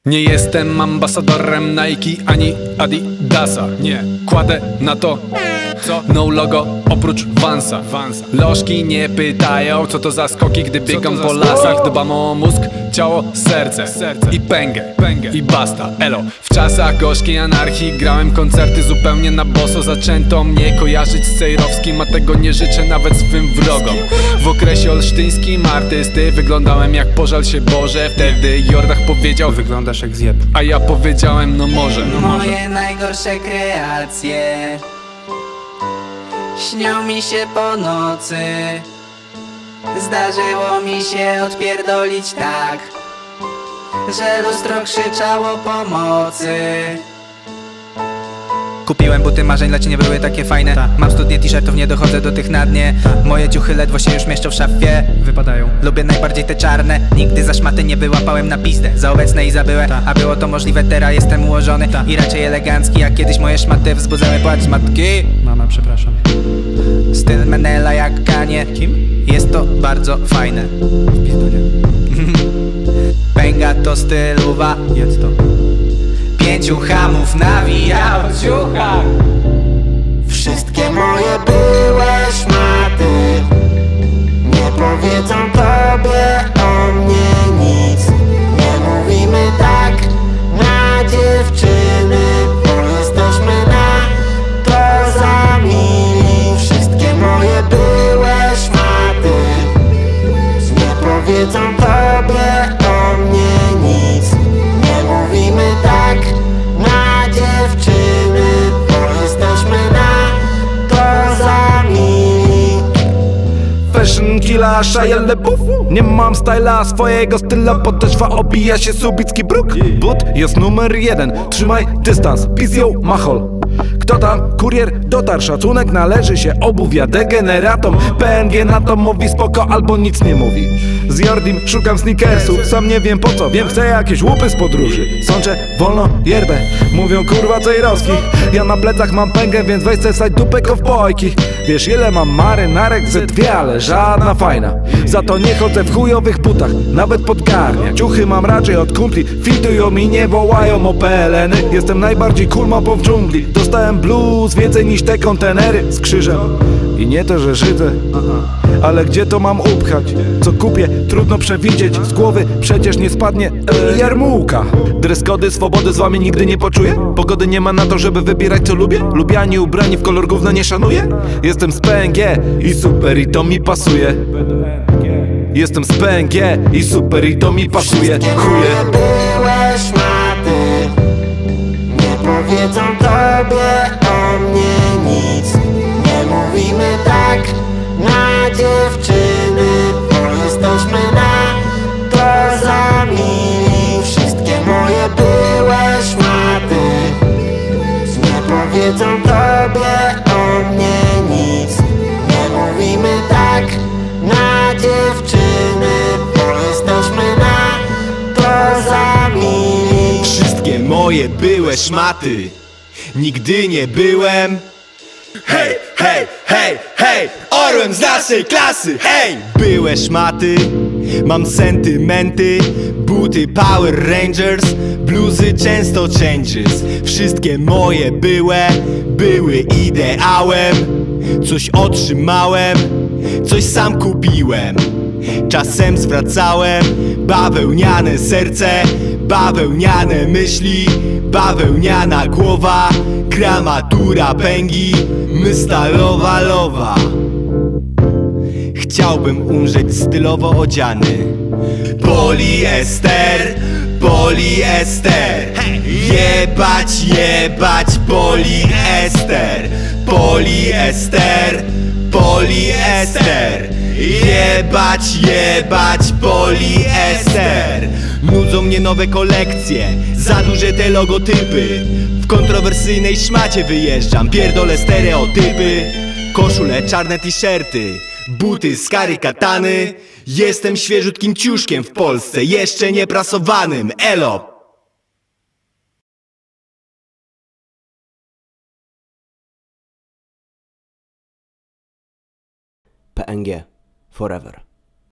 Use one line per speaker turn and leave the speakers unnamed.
Nie jestem ambasadorem Nike ani Adidasa. Nie, kładę na to no logo oprócz Vansa. Lożki nie pytają, co to za skoki, gdy biegam po lasach. Dbam o mózg, ciało, serce i pęgę i basta, elo. W czasach gorzkiej anarchii grałem koncerty zupełnie na boso. Zaczęto mnie kojarzyć z Cejrowskim, a tego nie życzę nawet swym wrogom. W okresie olsztyńskim artysty wyglądałem jak pożal się Boże. Wtedy Jordach powiedział: wyglądasz jak zjeb. A ja powiedziałem: no może.
Moje najgorsze kreacje śnią mi się po nocy. Zdarzyło mi się odpierdolić tak, że lustro krzyczało pomocy.
Kupiłem buty marzeń, lecz nie były takie fajne. Mam studnie t-shirtów, nie dochodzę do tych na dnie. Moje ciuchy ledwo się już mieszczą w szafie. Wypadają. Lubię najbardziej te czarne. Nigdy za szmaty nie wyłapałem na pizdę. Za obecne i za byłe, a było to możliwe, teraz jestem ułożony i raczej elegancki. Jak kiedyś moje szmaty wzbudzały płacz z matki. Mama, przepraszam. Styl Menela jak Kanie. Kim? Jest to bardzo fajne. W pizdunie. Pęga to styluwa. Jedz to. 5 hamów nawija o ciuchach.
Wszystkie moje były szmaty nie powiedzą tobie o mnie nic. Nie mówimy tak na dziewczyny, bo jesteśmy na to za mili. Wszystkie moje były szmaty nie powiedzą tobie o mnie nic. Nie mówimy tak na dziewczyny, bo jesteśmy na to za mili.
Fashion killa, Shia LaBeouf. Nie mam styla, swojego styla podeszwa obija się subicki bruk. But jest numer 1, trzymaj dystans, pizją machol. Kto tam? Kurier dotarł, szacunek należy się obuwia degeneratom. PNG na to mówi spoko albo nic nie mówi. Z Jordim szukam sneakersów, sam nie wiem po co. Wiem, chcę jakieś łupy z podróży. Sączę wolno yerbę, mówią kurwa Cejrowski. Ja na plecach mam pęgę, więc weź se sać dupę kowbojki. Wiesz ile mam marynarek? Ze 2, ale żadna fajna. Za to nie chodzę w chujowych butach, nawet pod garnia. Ciuchy mam raczej od kumpli, fitują mi, nie wołają o PLN-y. Jestem najbardziej cool mapą w dżungli. Dostałem blues więcej niż te kontenery z krzyżem. I nie to, że żydzę, ale gdzie to mam upchać? Co kupię, trudno przewidzieć. Z głowy przecież nie spadnie jarmułka. Dress-kody, swobody z wami nigdy nie poczuję. Pogody nie ma na to, żeby wybierać co lubię. Lubiani ubrani w kolor gówna nie szanuję. Jestem z PNG i super, i to mi pasuje. Jestem z PNG i super, i to mi pasuje. Chuje.
Były szmaty nie powiedzą tobie o mnie nic. Nie mówimy tak na dziewczyny, bo jesteśmy na to za mili. Wszystkie moje były szmaty nie powiedzą tobie o mnie nic. Nie mówimy tak na dziewczyny, bo jesteśmy na to za mili.
Wszystkie moje były szmaty nigdy nie byłem. Hej, hej, hej, hej, orłem z naszej klasy, hej! Były szmaty, mam sentymenty, buty Power Rangers, bluzy często changes. Wszystkie moje były ideałem. Coś otrzymałem, coś sam kupiłem. Czasem zwracałem bawełniane serce, bawełniane myśli, bawełniana głowa, gramatura pęgi, mystalowa lowa. Chciałbym umrzeć stylowo odziany. Poliester, poliester. Jebać, jebać poliester. Poliester, poliester. Jebać, jebać poliester. Nudzą mnie nowe kolekcje, za duże te logotypy. W kontrowersyjnej szmacie wyjeżdżam, pierdolę stereotypy. Koszule, czarne t-shirty, buty z kary katany. Jestem świeżutkim ciuszkiem w Polsce, jeszcze nie prasowanym, elo.
PNG Forever.